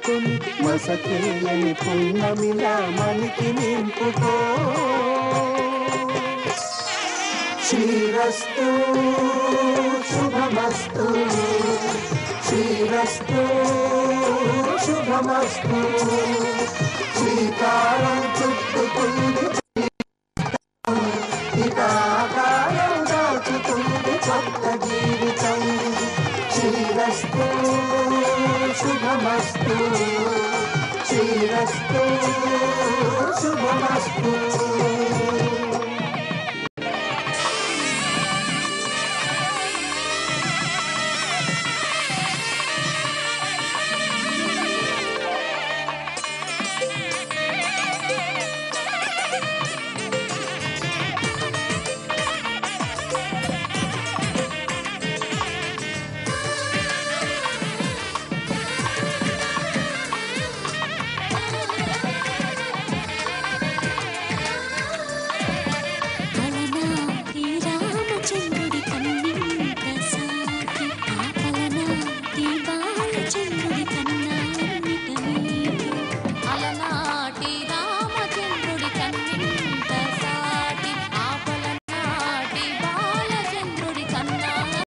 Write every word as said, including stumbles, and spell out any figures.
మలుచుకొని మసకేయని పున్నమిలా మనికి నింపుకో. శ్రీరస్తు శుభమస్తు, శ్రీరస్తు శుభమస్తు. శ్రీకారం చుట్టుకుంది ఇకాకారం దాచుతుంది కొత్త జీవితం. శ్రీరస్తు శుభమస్తు, శ్రీరస్తు శుభమస్తు.